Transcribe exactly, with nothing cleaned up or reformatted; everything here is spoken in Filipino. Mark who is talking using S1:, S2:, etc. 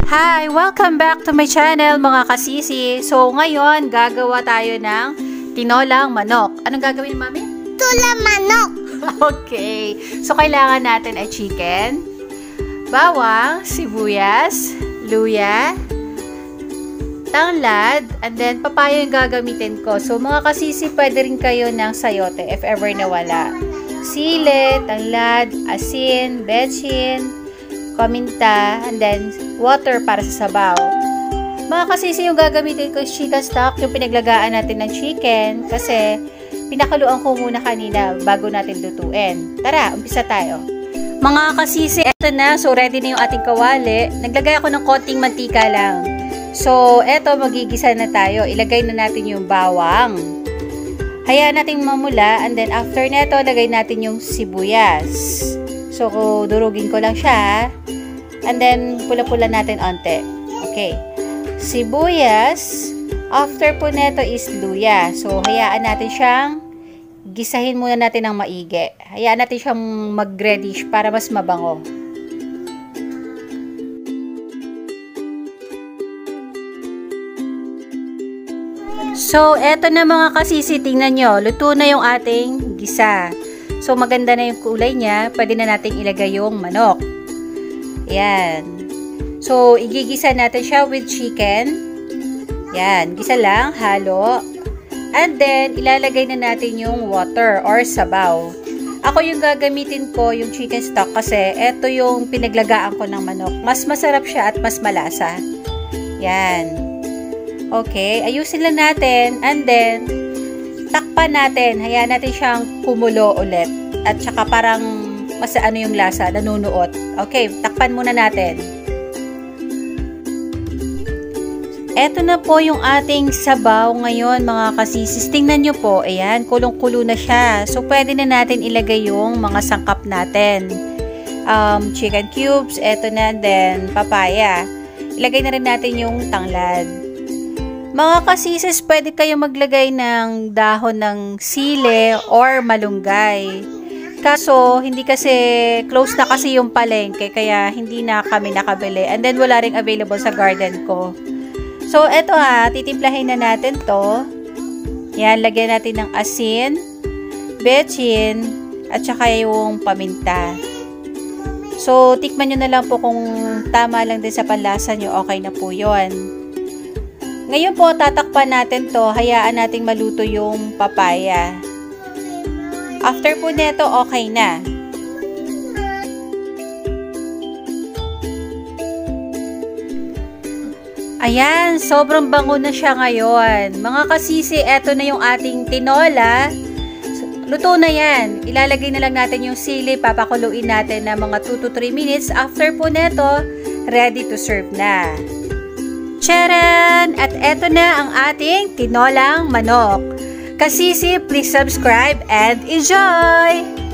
S1: Hi! Welcome back to my channel mga kasisi. So ngayon, gagawa tayo ng tinolang manok. Anong gagawin, Mami?
S2: Tulang manok!
S1: Okay. So kailangan natin ay chicken, bawang, sibuyas, luya, tanglad, and then papaya yung gagamitin ko. So mga kasisi, pwede rin kayo ng sayote if ever nawala. Sili, tanglad, asin, betchin, paminta, and then water para sa sabaw. Mga kasisi, yung gagamitin ko is chicken stock, yung pinaglagaan natin ng chicken, kasi pinakaluan ko muna kanina bago natin lutuin. Tara, umpisa tayo. Mga kasisi, eto na. So, ready na yung ating kawali. Naglagay ako ng konting mantika lang. So, eto, magigisa na tayo. Ilagay na natin yung bawang. Hayaan natin mamula, and then after neto, lagay natin yung sibuyas. So, durugin ko lang siya. And then, pula-pula natin onte. Okay. Sibuyas. After po neto is luya. So, hayaan natin siyang gisahin muna natin ng maigi. Hayaan natin siyang mag-reddish para mas mabango. So, eto na mga kasisi. Tingnan nyo. Luto na yung ating gisa. So, maganda na yung kulay niya. Pwede na natin ilagay yung manok. Yan. So, igigisa natin siya with chicken. Yan. Gisa lang. Halo. And then, ilalagay na natin yung water or sabaw. Ako yung gagamitin ko, yung chicken stock, kasi ito yung pinaglagaan ko ng manok. Mas masarap siya at mas malasa. Yan. Okay. Ayusin lang natin. And then, takpan natin. Hayaan natin siyang kumulo ulit. At saka parang mas ano yung lasa, nanunuot. Okay, takpan muna natin. Eto na po yung ating sabaw ngayon mga kasisis. Tingnan nyo po, ayan, kulong-kulo na siya. So, pwede na natin ilagay yung mga sangkap natin. Um, chicken cubes, eto na, then papaya. Ilagay na rin natin yung tanglad. Mga kasisis, pwede kayo maglagay ng dahon ng sili or malunggay. Kaso, hindi kasi, close na kasi yung palengke, kaya hindi na kami nakabili. And then, wala ring available sa garden ko. So, eto ha, titimplahin na natin to. Yan, lagyan natin ng asin, betchin, at saka yung paminta. So, tikman nyo na lang po kung tama lang din sa panlasa nyo, okay na po yun. Ngayon po, tatakpan natin to, hayaan nating maluto yung papaya. After po neto, okay na. Ayan, sobrang bango na siya ngayon. Mga kasisi, eto na yung ating tinola. Luto na yan. Ilalagay na lang natin yung sili, papakuluin natin na mga two to three minutes. After po neto, ready to serve na. Charan! At eto na ang ating tinolang manok. Kasisi, please subscribe and enjoy!